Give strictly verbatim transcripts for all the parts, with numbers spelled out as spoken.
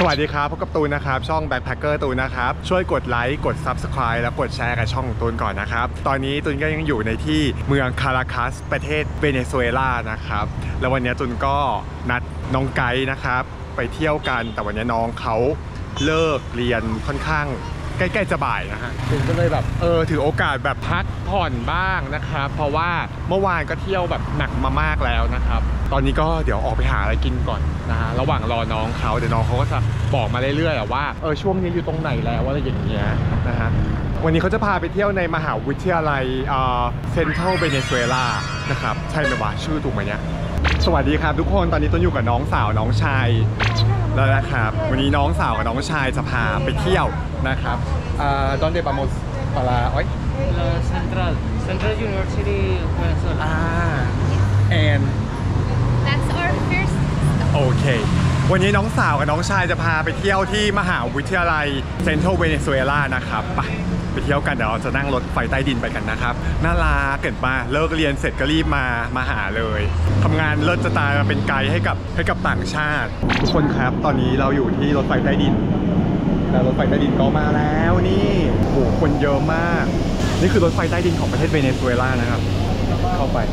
สวัสดีครับพบกับตูนนะครับช่อง Backpacker ตูนนะครับช่วยกดไลค์กด Subscribe แล้วกดแชร์กับช่องของตูนก่อนนะครับตอนนี้ตูนก็ยังอยู่ในที่เมืองคาราคัสประเทศเวเนซุเอลานะครับแล้ววันนี้ตูนก็นัดน้องไกด์นะครับไปเที่ยวกันแต่วันนี้น้องเขาเลิกเรียนค่อนข้างใกล้ๆจะบ่ายนะฮะตูนก็เลยแบบเออถือโอกาสแบบพักผ่อนบ้างนะครับเพราะว่าเมื่อวานก็เที่ยวแบบหนักมามากแล้วนะครับตอนนี้ก็เดี๋ยวออกไปหาอะไรกินก่อนนะฮะระหว่างรอน้องเขาเดี๋ยวน้องเขาก็จะบอกมาเรื่อยๆว่าเออช่วงนี้อยู่ตรงไหนแล้วอะไรอย่างเงี้ยนะฮะวันนี้เขาจะพาไปเที่ยวในมหาวิทยาลัยเอ่อเซ็นทรัลเวเนซุเอลานะครับใช่ไหมวะชื่อถูกไหมเนี่ยสวัสดีครับทุกคนตอนนี้ต้นอยู่กับน้องสาวน้องชายแล้วนะครับวันนี้น้องสาวกับน้องชายจะพาไปเที่ยวนะครับอ่า ¿Dónde vamos para hoy? La Central Central University Venezuela. Ah and That's our first stop. โอเควันนี้น้องสาวกับน้องชายจะพาไปเที่ยวที่มหาวิทยาลัยเซ็นทรัลเวเนซุเอลานะครับไปไปเที่ยวกันเดี๋ยวเราจะนั่งรถไฟใต้ดินไปกันนะครับน่ารักเกิดมาเลิกเรียนเสร็จก็รีบมามาหาเลยทำงานเลิศจะตายมาเป็นไกด์ให้กับให้กับต่างชาติทุกคนครับตอนนี้เราอยู่ที่รถไฟใต้ดินแล้วรถไฟใต้ดินก็มาแล้วนี่โหคนเยอะมากนี่คือรถไฟใต้ดินของประเทศเวเนซุเอลานะครับเข้าไป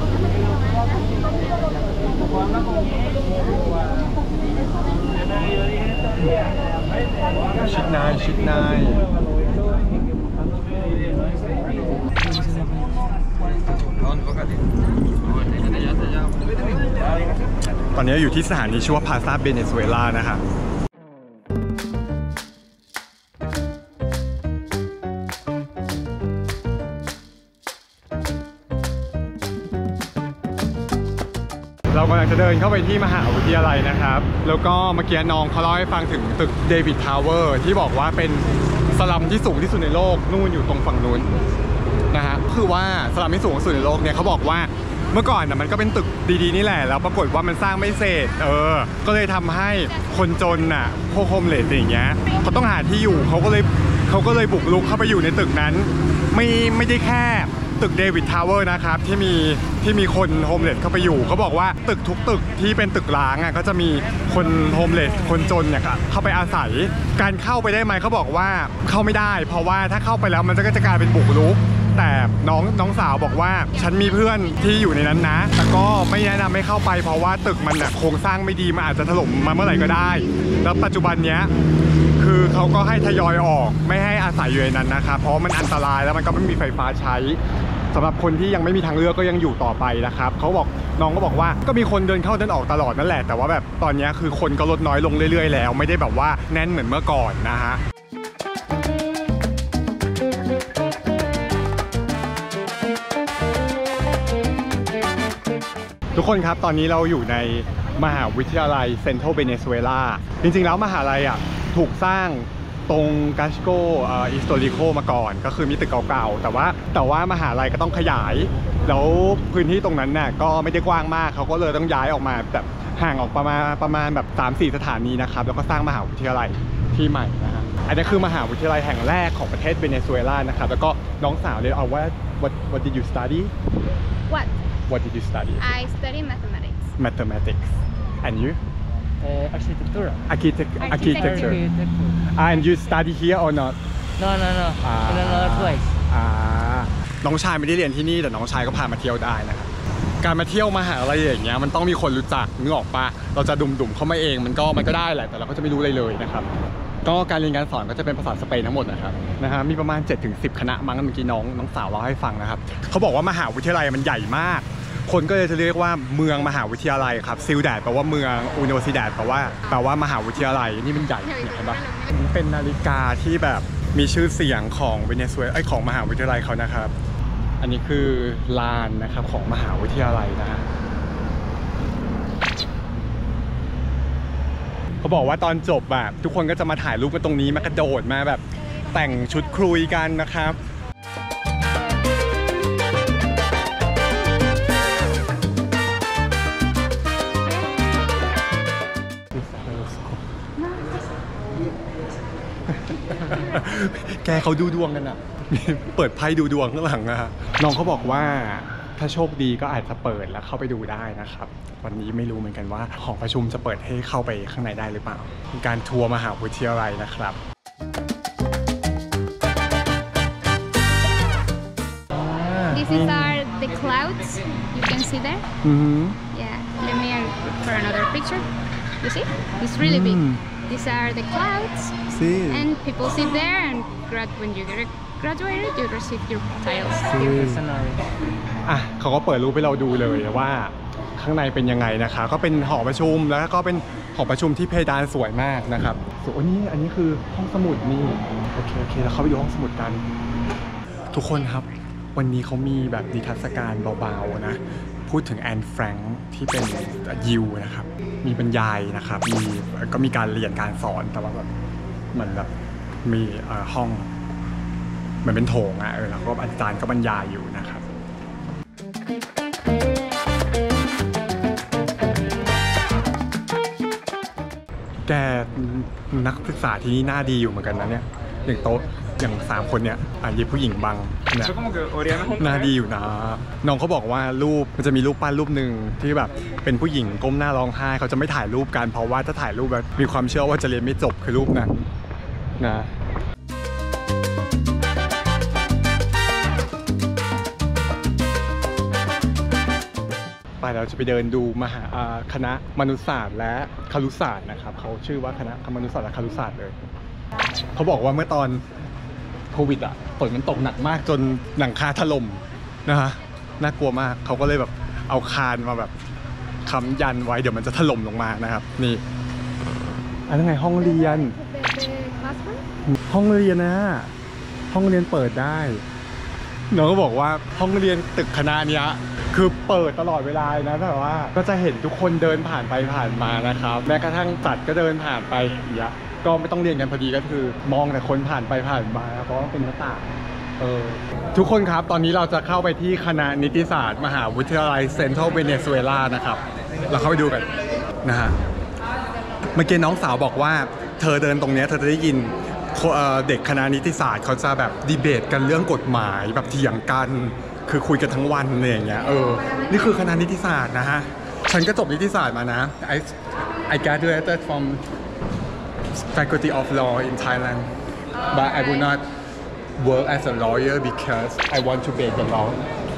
ชิดนายชิดนายตอนนี้อยู่ที่สถานีชื่อว่าพาซาเวเนซุเอลานะครับเรากำลังจะเดินเข้าไปที่มหาวิทยาลัยนะครับแล้วก็เมื่อกี้น้องเขาเล่าให้ฟังถึงตึกเดวิดทาวเวอร์ที่บอกว่าเป็นสลัมที่สูงที่สุดในโลกนู่นอยู่ตรงฝั่งนู้นนะฮะคือว่าสลัมที่สูงที่สุดในโลกเนี่ยเขาบอกว่าเมื่อก่อนนะมันก็เป็นตึกดีๆนี่แหละแล้วปรากฏว่ามันสร้างไม่เสร็จเออก็เลยทำให้คนจนน่ะพวกโฮมเลสอย่างเงี้ยเขาต้องหาที่อยู่เขาก็เลยเขาก็เลยบุกรุกเข้าไปอยู่ในตึกนั้นไม่ไม่ได้แค่ตึกเดวิดทาวเวอร์นะครับที่มีที่มีคนโฮมเลสเข้าไปอยู่เขาบอกว่าตึกทุกตึกที่เป็นตึกร้างอ่ะก็จะมีคนโฮมเลสคนจนเนี่ยเข้าไปอาศัยการเข้าไปได้ไหมเขาบอกว่าเข้าไม่ได้เพราะว่าถ้าเข้าไปแล้วมันก็จะกลายเป็นบุกรุกแต่น้องน้องสาวบอกว่าฉันมีเพื่อนที่อยู่ในนั้นนะแต่ก็ไม่แนะนำให้เข้าไปเพราะว่าตึกมันเนี่ยโครงสร้างไม่ดีมันอาจจะถล่มมาเมื่อไหร่ก็ได้แล้วปัจจุบันเนี้ยคือเขาก็ให้ทยอยออกไม่ให้อาศัยอยู่ในนั้นนะครับเพราะมันอันตรายแล้วมันก็ไม่มีไฟฟ้าใช้สำหรับคนที่ยังไม่มีทางเลือกก็ยังอยู่ต่อไปนะครับเขาบอกน้องก็บอกว่าก็มีคนเดินเข้าเดินออกตลอดนั่นแหละแต่ว่าแบบตอนนี้คือคนก็ลดน้อยลงเรื่อยๆแล้วไม่ได้แบบว่าแน่นเหมือนเมื่อก่อนนะฮะทุกคนครับตอนนี้เราอยู่ในมหาวิทยาลัยเซ็นทรัลเวเนซุเอลาจริงๆแล้วมหาลัยอ่ะถูกสร้างตรงกาสโกอิสโตริโกมาก่อนก็คือมีตึกเก่าๆแต่ว่าแต่ว่ามหาลัยก็ต้องขยายแล้วพื้นที่ตรงนั้นน่ะก็ไม่ได้กว้างมากเขาก็เลยต้องย้ายออกมาแบบห่างออกประมาณประมาณแบบ สามสี่ สถานีนะครับแล้วก็สร้างมหาวิทยาลัยที่ใหม่นะฮะอันนี้คือมหาวิทยาลัยแห่งแรกของประเทศเวเนซุเอลานะครับแล้วก็น้องสาวเลยเอาว่า what what did you study What? what did you study I study mathematics. mathematics and you Uh, architecture. architect architecture Architecture. and you study here or not No, no, no. Ah. In another place. อ่าน้องชายไม่ได้เรียนที่นี่แต่น้องชายก็พามาเที่ยวได้นะครับการมาเที่ยวมหาอะไรอย่างเงี้ยมันต้องมีคนรู้จักนึกออกปะเราจะดุ่มๆเข้ามาเองมันก็มันก็ได้แหละแต่เราก็จะไม่รู้อะไรเลยนะครับก็การเรียนการสอนก็จะเป็นภาษาสเปนทั้งหมดนะครับนะฮะมีประมาณ เจ็ดถึงสิบ คณะมั้งเมื่อกี้น้องน้องสาวเราให้ฟังนะครับเขาบอกว่ามหาวิทยาลัยมันใหญ่มากคนก็เลยจะเรียกว่าเมืองมหาวิทยาลัยครับซิลแดดแปลว่าเมืองอุนิเวอร์ซิแดดแปลว่าแปลว่ามหาวิทยาลัยนี่มันใหญ่เห็นปะเป็นนาฬิกาที่แบบมีชื่อเสียงของเวเนซุเอลาไอของมหาวิทยาลัยเขานะครับอันนี้คือลานนะครับของมหาวิทยาลัยนะฮะเขาบอกว่าตอนจบแบบทุกคนก็จะมาถ่ายรูปกันตรงนี้มากระโดดมาแบบแต่งชุดครุยกันนะครับแกเขาดูดวงกันอ่ะเปิดไพ่ดูดวงข้างหลังนะฮะน้องเขาบอกว่าถ้าโชคดีก็อาจจะเปิดแล้วเข้าไปดูได้นะครับวันนี้ไม่รู้เหมือนกันว่าหอประชุมจะเปิดให้เข้าไปข้างในได้หรือเปล่าเป็นการทัวร์มหาวิทยาลัยนะครับ These are the clouds. You can see there. อือหือ Yeah. Let me uh, for another picture. You see? It's really big. Mm. These are the clouds, ซี and people sit there and grad when you get graduated, you receive your titles. Scenario. อ่ะเขาก็เปิดรูปให้เราดูเลยว่าข้างในเป็นยังไงนะคะก็เป็นหอประชุมแล้วก็เป็นหอประชุมที่เพดานสวยมากนะครับส่วนอันนี้อันนี้คือห้องสมุดนี่โอเคโอเคแล้วเข้าไปดูห้องสมุดกัน ทุกคนครับวันนี้เขามีแบบนิทรรศการเบาๆนะพูดถึงแอนแฟรงค์ที่เป็นยิวนะครับมีบรรยายนะครับมีก็มีการเรียนการสอนแต่ว่าแบบเหมือนแบบมีเอ่อห้องเหมือนเป็นโถงอะเออแล้วก็อาจารย์ก็บรรยายอยู่นะครับแกนักศึกษาที่นี่หน้าดีอยู่เหมือนกันนะเนี่ยอย่างโต๊ะอย่างสามคนเนี่ยอ่ะยีผู้หญิงบังเนี่ยหน้าดีอยู่นะน้องเขาบอกว่ารูปมันจะมีรูปปั้นรูปหนึ่งที่แบบเป็นผู้หญิงก้มหน้าร้องไห้เขาจะไม่ถ่ายรูปกันเพราะว่าถ้าถ่ายรูปแบบมีความเชื่อว่าจะเรียนไม่จบคือรูปนั้นนะไปเราจะไปเดินดูมหาคณะมนุษยศาสตร์และครุศาสตร์นะครับเขาชื่อว่าคณะมนุษยศาสตร์และครุศาสตร์เลยเขาบอกว่าเมื่อตอนโควิดอ่ะฝนมันตกหนักมากจนหลังคาถล่มนะฮะน่ากลัวมากเขาก็เลยแบบเอาคานมาแบบค้ำยันไว้เดี๋ยวมันจะถล่มลงมานะครับนี่อันนั้นไงห้องเรียน The, the classroom. ห้องเรียนนะห้องเรียนเปิดได้น้องก็บอกว่าห้องเรียนตึกคณะเนี้ยคือเปิดตลอดเวลานะแต่ว่าก็จะเห็นทุกคนเดินผ่านไปผ่านมานะครับแม้กระทั่งจัดก็เดินผ่านไปอย่างเงี้ยก็ไม่ต้องเรียนกันพอดีก็คือมองแต่คนผ่านไปผ่านมาเพราะว่าเป็นหน้าต่างเออทุกคนครับตอนนี้เราจะเข้าไปที่คณะนิติศาสตร์มหาวิทยาลัยเซ็นทรัลเวเนซุเอลานะครับเราเข้าไปดูกันนะฮะเมื่อกี้น้องสาวบอกว่าเธอเดินตรงนี้เธอจะได้ยินเด็กคณะนิติศาสตร์เขาจะแบบดีเบตกันเรื่องกฎหมายแบบเถียงกันคือคุยกันทั้งวันอะไรอย่างเงี้ยเออนี่คือคณะนิติศาสตร์นะฮะฉันก็จบนิติศาสตร์มานะ I I graduated from Faculty of Law in Thailand but I would not work as a lawyer because I want to break the law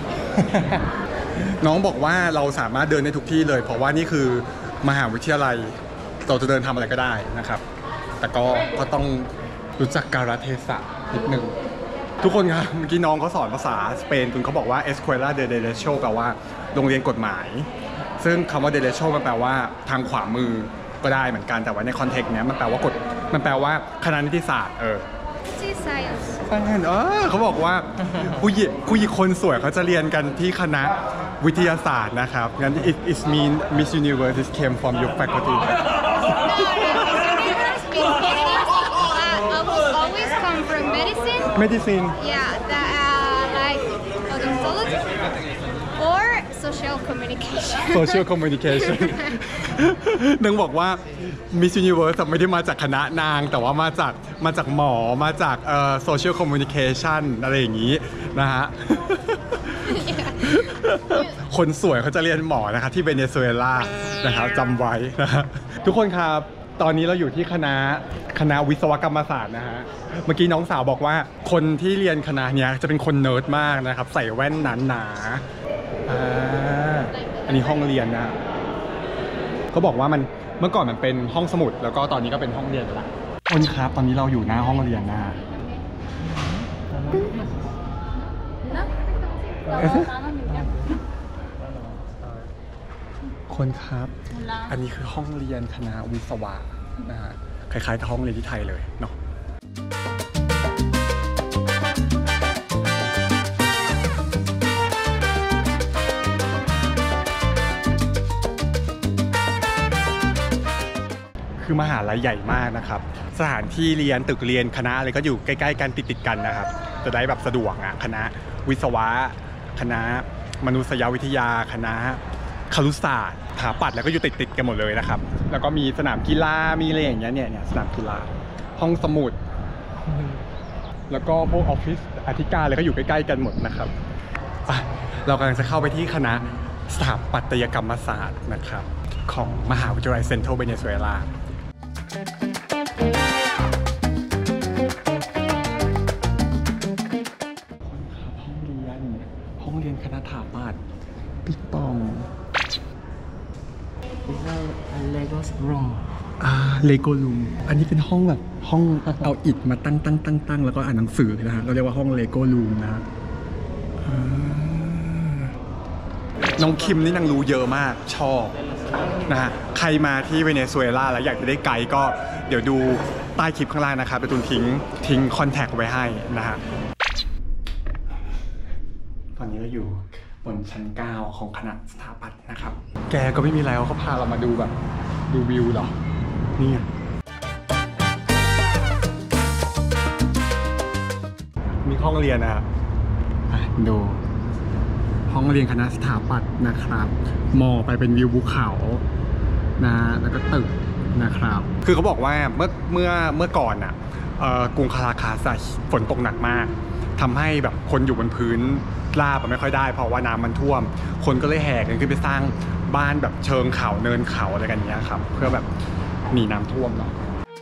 น้องบอกว่าเราสามารถเดินได้ทุกที่เลยเพราะว่านี่คือมหาวิทยาลัยเราจะเดินทำอะไรก็ได้นะครับแต่ก็ก็ต้องรู้จักกาลเทศะนิดนึงทุกคนครับเมื่อกี้น้องเขาสอนภาษาสเปนจนเขาบอกว่า Escuela de Derecho แปลว่าโรงเรียนกฎหมายซึ่งคำว่า Derecho มันแปลว่าทางขวามือก็ได้เหมือนกันแต่ว่าในคอนเทกต์เนี้ยมันแปลว่ากฎมันแปลว่าคณะนิติศาสตร์เออ This is science. ใช่เออเขาบอกว่าผู้หญิงผู้หญิงคนสวยเขาจะเรียนกันที่คณะวิทยาศาสตร์นะครับงั้น it it mean Miss Universe came from your faculty No, no, uh, almost always come from medicine. medicine Yeah, the, uh, like odontology or social communication. social communication นางบอกว่า Miss Universe ไม่ได้มาจากคณะนางแต่ว่ามาจากมาจากหมอมาจากเอ่อ social communication อะไรอย่างนี้นะฮะ คนสวยเขาจะเรียนหมอนะครับที่เวเนซุเอลานะครับจำไว้นะฮะทุกคนครับตอนนี้เราอยู่ที่คณะคณะวิศวกรรมศาสตร์นะฮะเมื่อกี้น้องสาวบอกว่าคนที่เรียนคณะเนี้ยจะเป็นคนเนิร์ดมากนะครับใส่แว่นหนาๆอ่าอันนี้ห้องเรียนนะเขาบอกว่ามันเมื่อก่อนมันเป็นห้องสมุดแล้วก็ตอนนี้ก็เป็นห้องเรียนไปละคนครับตอนนี้เราอยู่หน้าห้องเรียนนะฮะคนครับอันนี้คือห้องเรียนคณะวิศวะนะฮะคล้ายๆกับห้องเรียนที่ไทยเลยเนาะคือมหาลัยใหญ่มากนะครับสถานที่เรียนตึกเรียนคณะอะไรก็อยู่ใกล้ๆกันติดๆกันนะครับจะได้แบบสะดวกอ่ะคณะวิศวะคณะมนุษยวิทยาคณะครุศาสตร์สถาปัตย์แล้วก็อยู่ติดๆกันหมดเลยนะครับแล้วก็มีสนามกีฬามีอะไรอย่างเงี้ยเนี่ยเนี่ยสนามกีฬาห้องสมุดแล้วก็พวกออฟฟิศอธิการอะไรก็อยู่ใกล้ๆกันหมดนะครับเรากำลังจะเข้าไปที่คณะสถาปัตยกรรมศาสตร์นะครับของมหาวิทยาลัยเซ็นทรัลเวเนซุเอลาห้องเรียนห้องเรียนคณะสถาปัตย์ปิ๊กปอง It's a Legos room อ่าเลโกลูมอันนี้เป็นห้องแบบห้องเอาอิฐมาตั้งตั้งตั้งตั้งแล้วก็อ่านหนังสือนะฮะเราเรียกว่าห้องเลโกลูมนะน้องคิมนี่นางรู้เยอะมากชอบนะฮะใครมาที่เวเนซุเอลาแล้วอยากจะได้ไกด์ก็เดี๋ยวดูใต้คลิปข้างล่างนะครับไปตุนทิ้งทิ้งคอนแทคไว้ให้นะฮะตอนนี้เราอยู่บนชั้นเก้าของคณะสถาปัตย์นะครับแกก็ไม่มีอะไรเขาพาเรามาดูแบบดูวิวเหรอนี่มีห้องเรียนนะครับดูห้องเรียนคณะสถาปัตย์นะครับมองไปเป็นวิวภูเขานะแล้วก็ตึกนะครับคือเขาบอกว่าเมื่อเมื่อเมื่อก่อนอ่ะกรุงคาราคาซัสฝนตกหนักมากทำให้แบบคนอยู่บนพื้นราบไม่ค่อยได้เพราะว่าน้ำมันท่วมคนก็เลยแห่กันขึ้นไปสร้างบ้านแบบเชิงเขาเนินเขาอะไรกันเงี้ยครับเพื่อแบบหนีน้ำท่วมเนาะ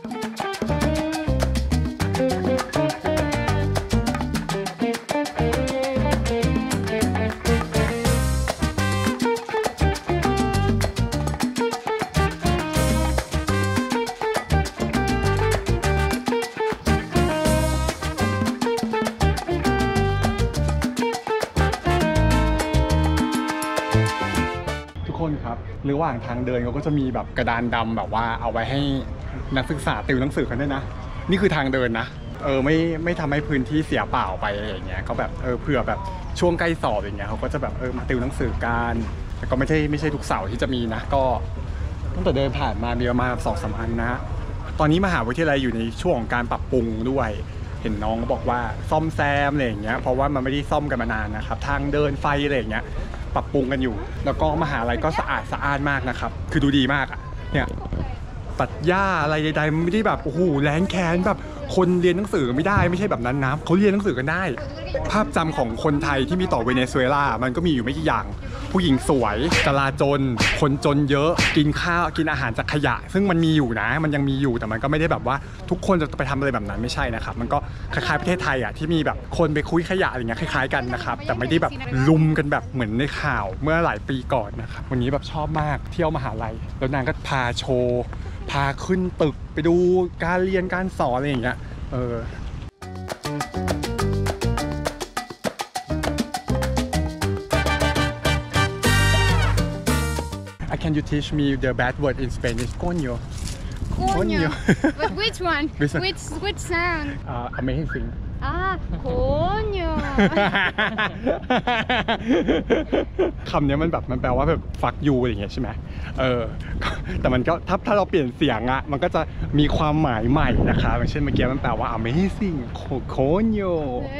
คนครับระหว่างทางเดินเขาก็จะมีแบบกระดานดำแบบว่าเอาไว้ให้นักศึกษาติวหนังสือกันด้วยนะนี่คือทางเดินนะเออไม่ไม่ทำให้พื้นที่เสียเปล่าไปอะไรอย่างเงี้ยเขาแบบเออเผื่อแบบช่วงใกล้สอบอย่างเงี้ยเขาก็จะแบบเออมาติวหนังสือกันแต่ก็ไม่ใช่ไม่ใช่ทุกเสาร์ที่จะมีนะก็ตั้งแต่เดินผ่านมามีประมาณสองสามอันนะตอนนี้มหาวิทยาลัยอยู่ในช่วงของการปรับปรุงด้วยเห็นน้องเขาบอกว่าซ่อมแซมอะไรอย่างเงี้ยเพราะว่ามันไม่ได้ซ่อมกันมานานนะครับทางเดินไฟอะไรอย่างเงี้ยปรับปรุงกันอยู่แล้วก็มหาลัยก็สะอาดสะอ้านมากนะครับคือดูดีมากอ่ะเนี่ยตัดหญ้าอะไรใดๆมันไม่ได้แบบโอ้โหแรงแค้นแบบคนเรียนหนังสือไม่ได้ไม่ใช่แบบนั้นนะเขาเรียนหนังสือกันได้ภาพจำของคนไทยที่มีต่อเวเนซุเอลามันก็มีอยู่ไม่กี่อย่างผู้หญิงสวยจลาจลคนจนเยอะกินข้าวกินอาหารจากขยะซึ่งมันมีอยู่นะมันยังมีอยู่แต่มันก็ไม่ได้แบบว่าทุกคนจะไปทำอะไรแบบนั้นไม่ใช่นะครับมันก็คล้ายๆประเทศไทยอ่ะที่มีแบบคนไปคุยขยะอะไรเงี้ยคล้ายๆกันนะครับแต่ไม่ได้แบบลุมกันแบบเหมือนในข่าวเมื่อหลายปีก่อนนะครับวันนี้แบบชอบมากเที่ยวมหาลัยแล้วนางก็พาโชว์พาขึ้นตึกไปดูการเรียนการสอนอะไรอย่างเงี้ยเออCan you teach me the bad word in Spanish? Coño. Coño. But which one? Which one? Which which sound? Uh, amazing. Ah, coño. คำนี้มันแบบมันแปลว่าแบบ fuck you อะไรอย่างเงี้ยใช่ไหมเออแต่มันก็ถ้าถ้าเราเปลี่ยนเสียงอะมันก็จะมีความหมายใหม่นะคะอย่างเช่นเมื่อกี้มันแปลว่า amazing coño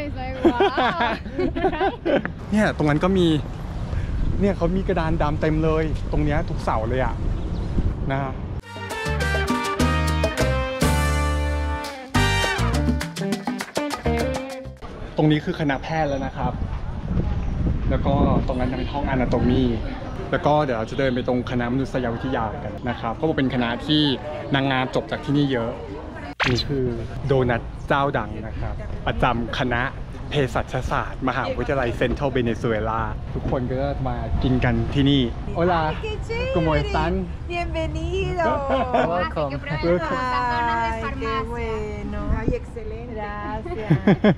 เนี่ยตรงนั้นก็มีเนี่ยเขามีกระดานดำเต็มเลยตรงเนี้ยทุกเสาเลยอ่ะนะตรงนี้คือคณะแพทย์แล้วนะครับแล้วก็ตรงนั้นจะเป็นห้องอนาโตมีแล้วก็เดี๋ยวเราจะเดินไปตรงคณะมนุษยวิทยากันนะครับก็เป็นคณะที่นางงามจบจากที่นี่เยอะนี่คือโดนัทเจ้าดังนะครับประจำคณะเภสัชศาสตร์มหาวิทยาลัยเซ็นทรัลเวเนซุเอลาทุกคนก็มากินกันที่นี่ Hola ¿Cómo están? Bienvenido. Welcome. Ay, qué bueno. Ay, excelente. Gracias.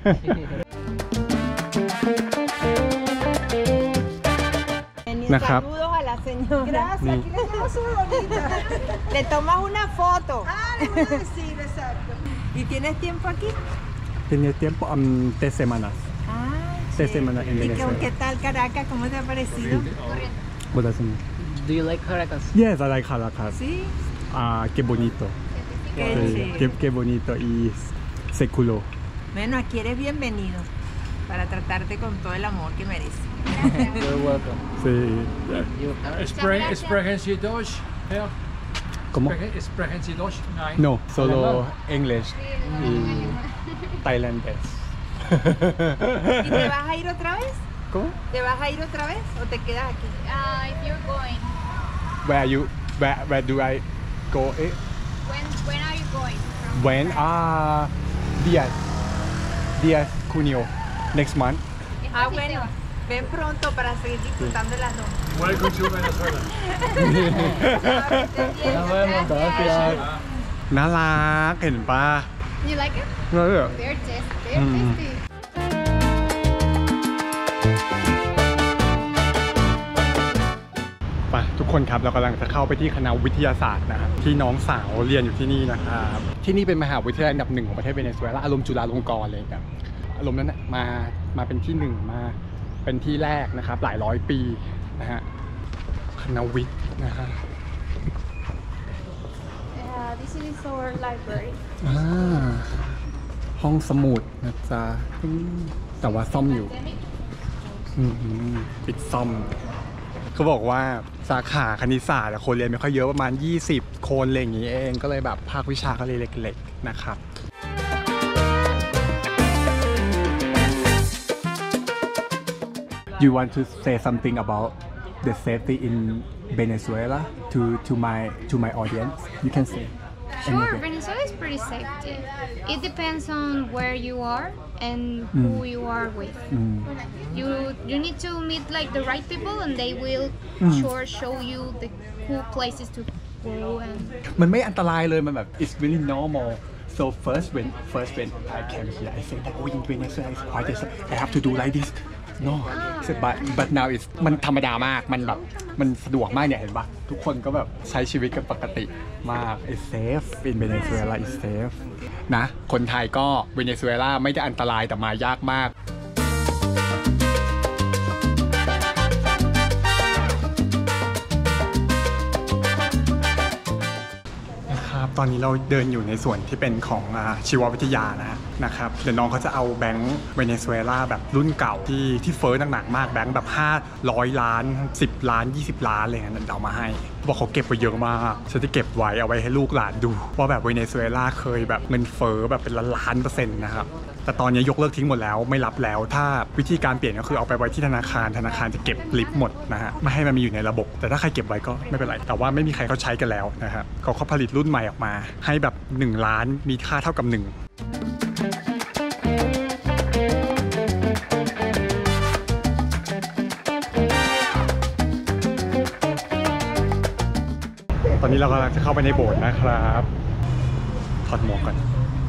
Saludos a la señora. Gracias. Aquí le tenemos una bonita. Le tomas una foto. Ah, le voy a decir, exacto. ¿Y tienes tiempo aquí? Tenía tiempo um, tres semanas. Ah, tres semanas en ¿Y Venezuela. qué tal Caracas? ¿Cómo te ha parecido? Do you like Caracas? Yes, I like Caracas. Sí. Ah, qué bonito. Qué, Sí, sí. qué, qué bonito y seculo. Bueno, aquí eres bienvenido para tratarte con todo el amor que mereces. You're welcome. Sí. You Spre- Sprechen Sie Deutsch, Herr? ¿Cómo? Sprechen, sprechen Sie Deutsch? Nein. No, solo English y tailandés. ¿Y te vas a ir otra vez? go ¿Te vas a ir otra vez o te quedas aquí? Uh, if you're going, where you where where do I go eh? when when are you going? From when ah días días junio next month Ah, bueno. Ven pronto para seguir disfrutando de las dos. Welcome to Venezuela. Nos vemos, gracias. น่ารักเห็นปะ You like it? น่ารัก They're tasty. They're tasty. ไปทุกคนครับเรากำลังจะเข้าไปที่คณะวิทยาศาสตร์นะครับที่น้องสาวเรียนอยู่ที่นี่นะครับที่นี่เป็นมหาวิทยาลัยอันดับหนึ่งของประเทศเวเนซุเอลาอารมณ์จุฬาลงกรณ์เลยครับอารมณ์นั้นนะมามาเป็นที่หนึ่งมาเป็นที่แรกนะครับหลายร้อยปีนะฮะคณะวิทย์นะฮะ Uh, this is our library. อ่าห้องสมุดนะจ๊ะอืมแต่ว่าซ่อมอยู่อืมปิดซ่อมเขาบอกว่าสาขาคณิตศาสตร์คนเรียนไม่ค่อยเยอะประมาณยี่สิบคนอะไรอย่างนี้เองก็เลยแบบภาควิชาก็เลยเล็กๆนะครับ You want to say something about the safety in Venezuela to to my to my audience? You can say. Sure, anything. Venezuela is pretty safety. It depends on where you are and who you are with. Mm. You you need to meet like the right people, and they will sure show you the cool places to go. And มันไม่อันตรายเลยมันแบบ it's really normal so first when first when I came here I said that oh in Venezuela is quite safe I have to do like this no so but but now it's มันธรรมดามากมันแบบมันสะดวกมากเนี่ยเห็นปะทุกคนก็แบบใช้ชีวิตกันปกติมาก it's safe in Venezuela is safe นะคนไทยก็เวเนซุเอลาไม่ได้อันตรายแต่มายากมากตอนนี้เราเดินอยู่ในส่วนที่เป็นของชีววิทยานะนะครับเดี๋ยวน้องเขาจะเอาแบงค์เวเนซุเอลาแบบรุ่นเก่าที่ที่เฟ้อหนักๆมากแบงค์แบบห้าร้อยล้านสิบล้านยี่สิบล้านอะไรเงี้ยเอามาให้บอกเขาเก็บไว้เยอะมากฉันจะเก็บไว้เอาไว้ให้ลูกหลานดูว่าแบบเวเนซุเอลาเคยแบบเงินเฟ้อแบบเป็นล้านเปอร์เซ็นต์นะครับแต่ตอนนี้ยกเลิกทิ้งหมดแล้วไม่รับแล้วถ้าวิธีการเปลี่ยนก็คือเอาไปไว้ที่ธนาคารธนาคารจะเก็บลิฟต์หมดนะฮะไม่ให้มันมีอยู่ในระบบแต่ถ้าใครเก็บไว้ก็ไม่เป็นไรแต่ว่าไม่มีใครเขาใช้กันแล้วนะครับเขาเขาผลิตรุ่นใหม่ออกมาให้แบบหนึ่งล้านมีค่าเท่ากับหนึ่งตอนนี้เรากำลังจะเข้าไปในโบสถ์นะครับถอดหมวกก่อน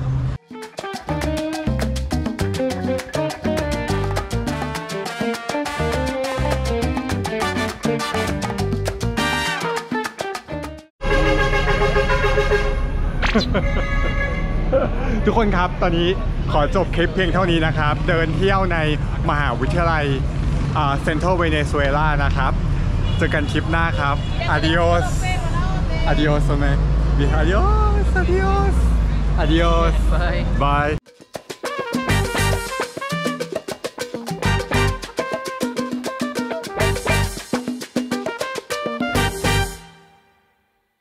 ทุกคนครับตอนนี้ขอจบคลิปเพียงเท่านี้นะครับเดินเที่ยวในมหาวิทยาลัยเซ็นทรัลเวเนซุเอลานะครับเจอกันคลิปหน้าครับ adios adios โอเม adios adios adios Bye. bye